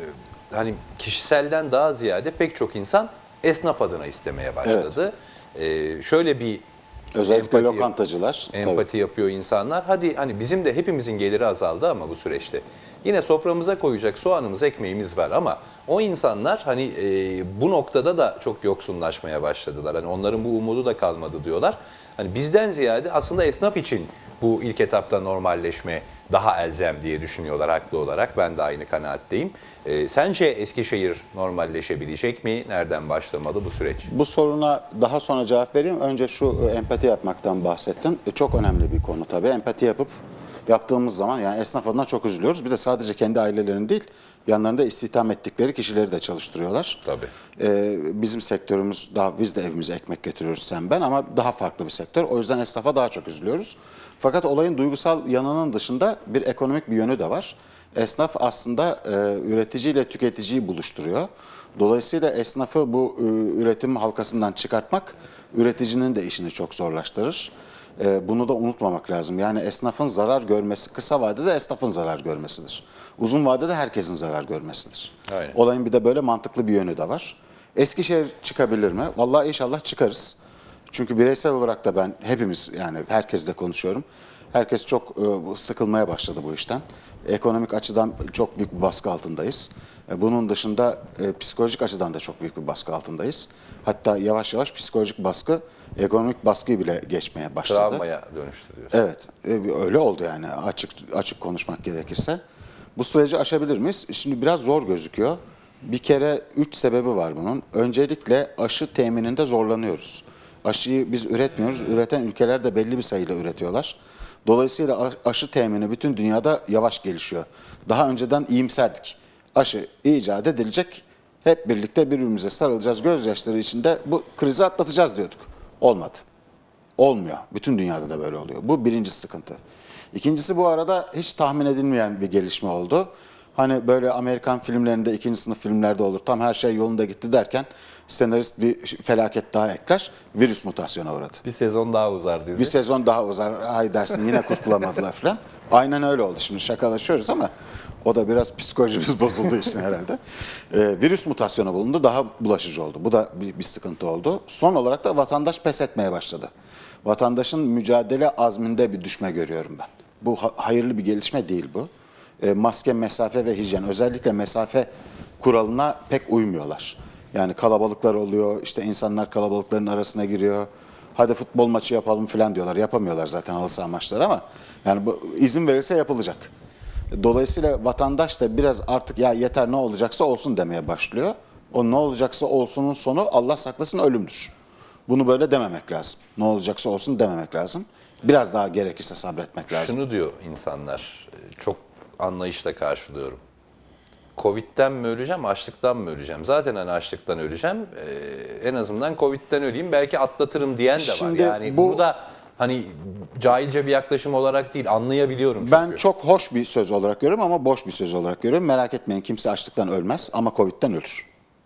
e, hani kişiselden daha ziyade pek çok insan esnaf adına istemeye başladı. E, şöyle bir Özellikle empati- lokantacılar. empati yapıyor insanlar. Hadi hani bizim de hepimizin geliri azaldı ama bu süreçte yine soframıza koyacak soğanımız, ekmeğimiz var ama o insanlar hani e, bu noktada da çok yoksunlaşmaya başladılar. Hani onların bu umudu da kalmadı diyorlar. Hani bizden ziyade aslında esnaf için bu ilk etapta normalleşme daha elzem diye düşünüyorlar haklı olarak. Ben de aynı kanaatteyim. E, sence Eskişehir normalleşebilecek mi? Nereden başlamalı bu süreç? Bu soruna daha sonra cevap vereyim. Önce şu e, empati yapmaktan bahsettin. E, çok önemli bir konu tabii. Empati yapıp yaptığımız zaman yani esnaf adına çok üzülüyoruz. Bir de sadece kendi ailelerini değil, yanlarında istihdam ettikleri kişileri de çalıştırıyorlar. Tabii. E, bizim sektörümüz, daha biz de evimize ekmek getiriyoruz sen ben ama daha farklı bir sektör. O yüzden esnafa daha çok üzülüyoruz. Fakat olayın duygusal yanının dışında bir ekonomik bir yönü de var. Esnaf aslında e, üreticiyle tüketiciyi buluşturuyor. Dolayısıyla esnafı bu e, üretim halkasından çıkartmak üreticinin de işini çok zorlaştırır. E, bunu da unutmamak lazım. Yani esnafın zarar görmesi kısa vadede esnafın zarar görmesidir. Uzun vadede herkesin zarar görmesidir. Aynen. Olayın bir de böyle mantıklı bir yönü de var. Eskişehir çıkabilir mi? Vallahi inşallah çıkarız. Çünkü bireysel olarak da ben hepimiz yani herkesle konuşuyorum. Herkes çok e, sıkılmaya başladı bu işten. Ekonomik açıdan çok büyük bir baskı altındayız. E, bunun dışında e, psikolojik açıdan da çok büyük bir baskı altındayız. Hatta yavaş yavaş psikolojik baskı ekonomik baskıyı bile geçmeye başladı. Travmaya dönüştü diyorsun. Evet, e, öyle oldu yani açık açık konuşmak gerekirse. Bu süreci aşabilir miyiz? Şimdi biraz zor gözüküyor. Bir kere üç sebebi var bunun. Öncelikle aşı temininde zorlanıyoruz. Aşıyı biz üretmiyoruz. Üreten ülkeler de belli bir sayıyla üretiyorlar. Dolayısıyla aşı temini bütün dünyada yavaş gelişiyor. Daha önceden iyimserdik. Aşı icat edilecek. Hep birlikte birbirimize sarılacağız. Gözyaşları içinde bu krizi atlatacağız diyorduk. Olmadı. Olmuyor. Bütün dünyada da böyle oluyor. Bu birinci sıkıntı. İkincisi bu arada hiç tahmin edilmeyen bir gelişme oldu. Hani böyle Amerikan filmlerinde, ikinci sınıf filmlerde olur. Tam her şey yolunda gitti derken senarist bir felaket daha ekler. Virüs mutasyona uğradı. Bir sezon daha uzar dizi. Bir sezon daha uzar. Ay dersin yine kurtulamadılar falan. Aynen öyle oldu. Şimdi şakalaşıyoruz ama o da biraz psikolojimiz bozulduğu için herhalde. Ee, virüs mutasyona bulundu. Daha bulaşıcı oldu. Bu da bir, bir sıkıntı oldu. Son olarak da vatandaş pes etmeye başladı. Vatandaşın mücadele azminde bir düşme görüyorum ben. Bu ha- hayırlı bir gelişme değil bu. E, maske, mesafe ve hijyen özellikle mesafe kuralına pek uymuyorlar. Yani kalabalıklar oluyor, işte insanlar kalabalıkların arasına giriyor. Hadi futbol maçı yapalım falan diyorlar. Yapamıyorlar zaten halı saha maçları ama yani bu izin verirse yapılacak. Dolayısıyla vatandaş da biraz artık ya yeter ne olacaksa olsun demeye başlıyor. O ne olacaksa olsunun sonu Allah saklasın ölümdür. Bunu böyle dememek lazım. Ne olacaksa olsun dememek lazım. Biraz daha gerekirse sabretmek lazım. Şunu diyor insanlar, çok anlayışla karşılıyorum. Covid'den mi öleceğim, açlıktan mı öleceğim? Zaten hani açlıktan öleceğim. Ee, en azından Covid'den öleyim, belki atlatırım diyen de Şimdi var. Yani bu- bu da hani cahilce bir yaklaşım olarak değil, anlayabiliyorum çünkü. Ben çok hoş bir söz olarak görüyorum ama boş bir söz olarak görüyorum. Merak etmeyin kimse açlıktan ölmez ama Covid'den ölür.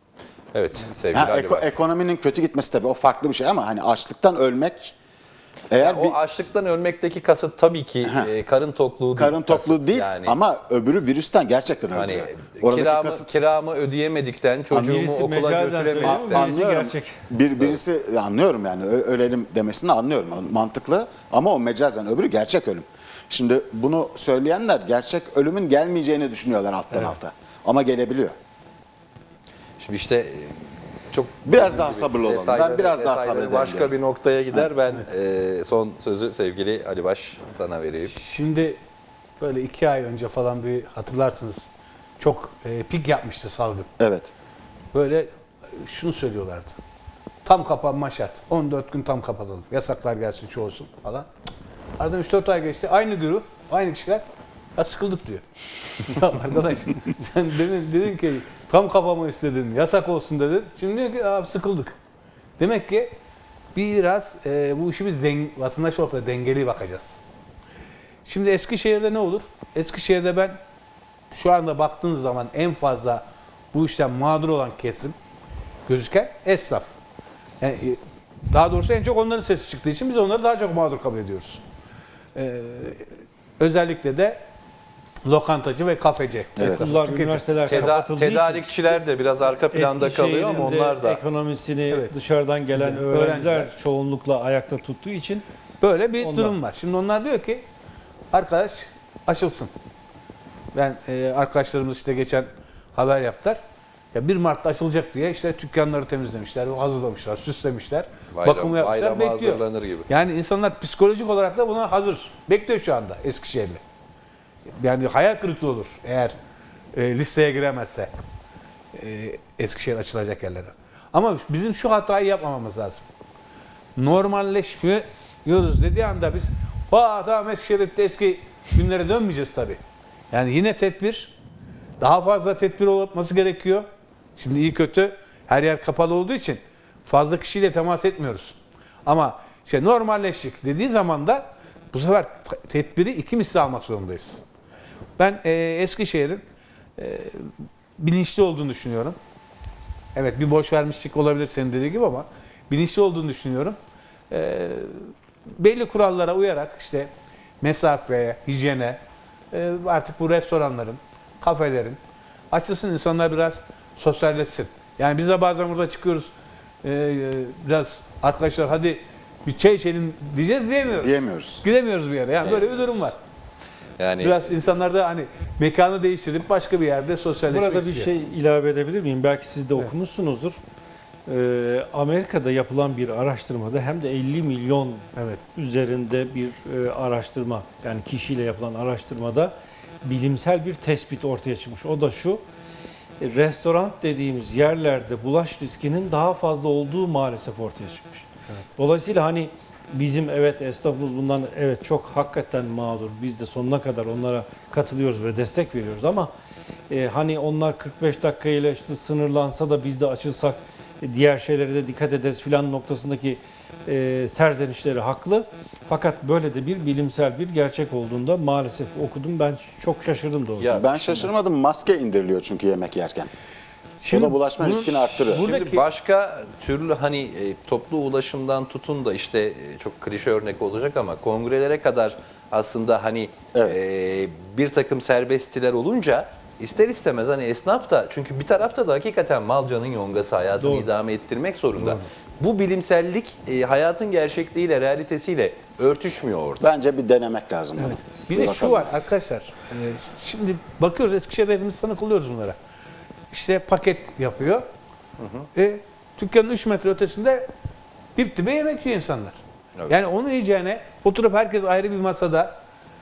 Evet, sevgili Ha, Ali eko- Baş. ekonominin kötü gitmesi tabii o farklı bir şey ama hani açlıktan ölmek eğer Yani bir o açlıktan ölmekteki kasıt tabii ki e, karın tokluğu değil. karın tokluğu kasıt. değil Yani ama öbürü virüsten gerçekten hani öldürüyor. Oradaki kiramı, kasıt kiramı ödeyemedikten, çocuğumu birisi okula mecazen götüremedikten. söylüyor ama birisi anlıyorum. gerçek. Bir, birisi anlıyorum yani ö- ölelim demesini anlıyorum. O mantıklı ama o mecazen öbürü gerçek ölüm. Şimdi bunu söyleyenler gerçek ölümün gelmeyeceğini düşünüyorlar alttan alta. Ama gelebiliyor. Şimdi işte e, çok Biraz daha sabırlı olalım. Ben detayları- biraz daha detayları sabredelim Başka diyorum. bir noktaya gider. Ben e, son sözü sevgili Ali Baş sana vereyim. Şimdi böyle iki ay önce falan bir hatırlarsınız çok e, pik yapmıştı salgın. Evet. Böyle e, şunu söylüyorlardı. Tam kapanma şart. on dört gün tam kapatalım. Yasaklar gelsin şu olsun falan. Aradan üç dört ay geçti. Aynı grup, aynı kişiler ya sıkıldık diyor. Ya arkadaş sen dedin, dedin ki tam kapama istedin, yasak olsun dedin. Şimdi diyor ki abi sıkıldık. Demek ki biraz e, bu işimiz den, vatandaş ortada dengeli bakacağız. Şimdi Eskişehir'de ne olur? Eskişehir'de ben şu anda baktığınız zaman en fazla bu işten mağdur olan kesim gözüken esnaf. Yani, e, daha doğrusu en çok onların sesi çıktığı için biz onları daha çok mağdur kabul ediyoruz. Ee, özellikle de lokantacı ve kafeci. Evet. esnafı, Okullar, tüketici. üniversiteler Teda- kapatıldığı için tedarikçiler de biraz arka planda kalıyor ama Eskişehir'in de onlar da ekonomisini Evet. dışarıdan gelen Evet. öğrenciler, Öğrenciler. çoğunlukla ayakta tuttuğu için Böyle bir Ondan. durum var. Şimdi onlar diyor ki arkadaş açılsın. Ben e, arkadaşlarımız işte geçen haber yaptılar. Ya bir Mart'ta açılacak diye işte dükkanları temizlemişler, hazırlamışlar, süslemişler, bayram, bakımı yapmışlar, bayrama bekliyor. hazırlanır gibi. Yani insanlar psikolojik olarak da buna hazır. Bekliyor şu anda Eskişehirli. Yani hayal kırıklığı olur eğer e, listeye giremezse e, Eskişehir açılacak yerlere. Ama bizim şu hatayı yapmamamız lazım. Normalleşmiyoruz dediği anda biz Aa, tamam Eskişehir'de eski günlere dönmeyeceğiz tabii. Yani yine tedbir, daha fazla tedbir olması gerekiyor. Şimdi iyi kötü her yer kapalı olduğu için fazla kişiyle temas etmiyoruz. Ama işte normalleştik dediği zaman da bu sefer tedbiri iki misli almak zorundayız. Ben e, Eskişehir'in e, bilinçli olduğunu düşünüyorum. Evet bir boş vermişlik olabilir senin dediğin gibi ama bilinçli olduğunu düşünüyorum. E, belli kurallara uyarak işte mesafeye, hijyene, e, artık bu restoranların, kafelerin açılsın, insanlar biraz sosyalleşsin. Yani biz de bazen burada çıkıyoruz e, e, biraz arkadaşlar hadi bir çay içelim diyeceğiz diyemiyoruz. Diyemiyoruz. Gidemiyoruz bir yere. Yani böyle bir durum var. Yani Biraz insanlar da hani mekanı değiştirip başka bir yerde sosyalleşmek burada bir istiyor. şey ilave edebilir miyim? Belki siz de Evet. okumuşsunuzdur. Ee, Amerika'da yapılan bir araştırmada hem de elli milyon Evet. üzerinde bir e, araştırma, yani kişiyle yapılan araştırmada bilimsel bir tespit ortaya çıkmış. O da şu: e, restoran dediğimiz yerlerde bulaş riskinin daha fazla olduğu maalesef ortaya çıkmış. Evet. Dolayısıyla hani bizim evet esnafımız bundan evet çok hakikaten mağdur. Biz de sonuna kadar onlara katılıyoruz ve destek veriyoruz ama e, hani onlar kırk beş dakikayla işte sınırlansa da biz de açılsak e, diğer şeylere de dikkat ederiz filan noktasındaki e, serzenişleri haklı. Fakat böyle de bir bilimsel bir gerçek olduğunda maalesef okudum. Ben çok şaşırdım doğrusu. Ya, Ben şaşırmadım. Maske indiriliyor çünkü yemek yerken. Şimdi o da bulaşma bunu- riskini arttırıyor. Buradaki- Şimdi başka türlü hani e, toplu ulaşımdan tutun da işte e, çok klişe örnek olacak ama kongrelere kadar aslında hani Evet. e, bir takım serbestiler olunca ister istemez hani esnaf da çünkü bir tarafta da hakikaten malcanın yongası hayatını Doğru. idame ettirmek zorunda. Bu bilimsellik e, hayatın gerçekliğiyle, realitesiyle örtüşmüyor orada. Bence bir denemek lazım bunu. Bir de şu bakalım. var arkadaşlar. e, Şimdi bakıyoruz Eskişehir'de hepimiz tanık oluyoruz bunlara. İşte paket yapıyor. E, dükkanın üç metre ötesinde dip dibe yemek yiyor insanlar. Evet. Yani onu yiyeceğine oturup herkes ayrı bir masada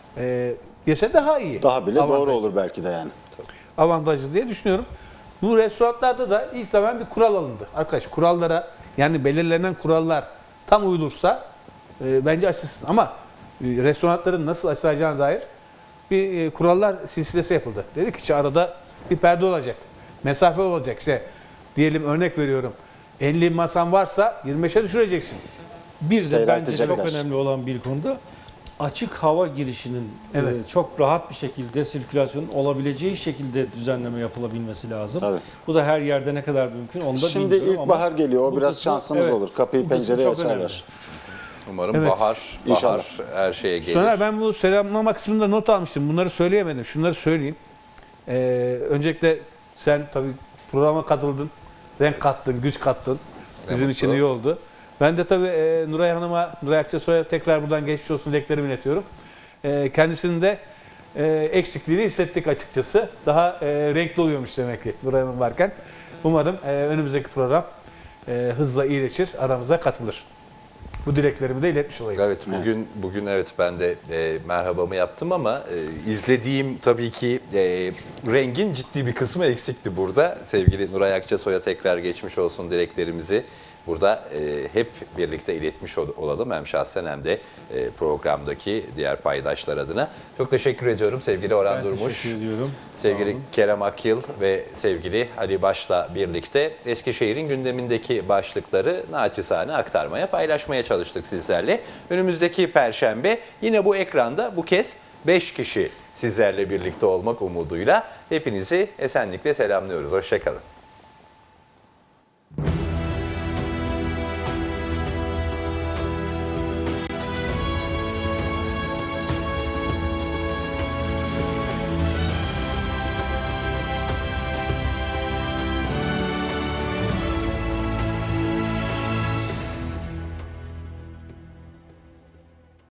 e, yese daha iyi. Daha bile doğru Avantajlı. olur belki de yani. Avantajlı diye düşünüyorum. Bu restoranlarda da ilk zaman bir kural alındı. Arkadaş kurallara yani belirlenen kurallar tam uyulursa e, bence açılsın. Ama e, restoranların nasıl açılacağına dair bir e, kurallar silsilesi yapıldı. Dedik ki işte arada bir perde olacak. Mesafe olacak. İşte diyelim örnek veriyorum. elli masan varsa yirmi beşe düşüreceksin. Bir de bence Seyreltecekler. çok önemli olan bir konuda açık hava girişinin Evet. e, çok rahat bir şekilde sirkülasyonun olabileceği şekilde düzenleme yapılabilmesi lazım. Tabii. Bu da her yerde ne kadar mümkün onu da Şimdi bilmiyorum ama ilkbahar geliyor. O bu biraz kısmı- şansımız evet, olur. Kapıyı bu kısmı pencereyi çok önemli. açarlar. Umarım Evet. bahar, İnşallah. bahar her şeye gelir. Sonra ben bu selamlama kısmında not almıştım. Bunları söyleyemedim. Şunları söyleyeyim. Ee, öncelikle sen tabii programa katıldın. Renk kattın, güç kattın. Ne Bizim mutlu. için iyi oldu. Ben de tabii e, Nuray Hanım'a, Nuray Akçasoy'a tekrar buradan geçmiş olsun dileklerimi iletiyorum. E, kendisinin de e, eksikliğini hissettik açıkçası. Daha e, renkli oluyormuş demek ki Nuray Hanım varken. Umarım e, önümüzdeki program e, hızla iyileşir, aramıza katılır. Bu dileklerimi de iletmiş olayım. Evet bugün bugün evet ben de e, merhabamı yaptım ama e, izlediğim tabii ki e, rengin ciddi bir kısmı eksikti burada. Sevgili Nuray Akçasoy'a tekrar geçmiş olsun dileklerimizi burada e, hep birlikte iletmiş ol- olalım. Hem şahsen hem de e, programdaki diğer paydaşlar adına. Çok teşekkür ediyorum sevgili Orhan Ben Durmuş. teşekkür ediyorum. Sevgili Kerem Akyıl ve sevgili Ali Baş'la birlikte Eskişehir'in gündemindeki başlıkları naçizane aktarmaya, paylaşmaya çalıştık sizlerle. Önümüzdeki Perşembe yine bu ekranda bu kez beş kişi sizlerle birlikte olmak umuduyla hepinizi esenlikle selamlıyoruz. Hoşça kalın.